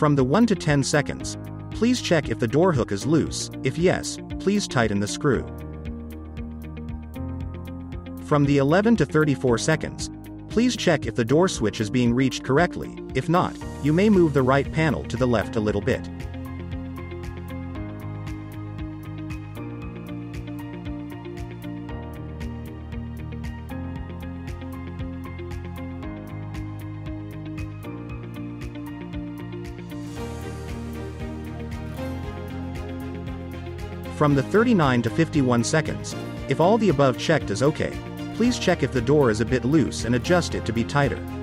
From the 1 to 10 seconds, please check if the door hook is loose. If yes, please tighten the screw. From the 11 to 34 seconds, please check if the door switch is being reached correctly. If not, you may move the right panel to the left a little bit. From the 39 to 51 seconds, if all the above checked is okay, please check if the door is a bit loose and adjust it to be tighter.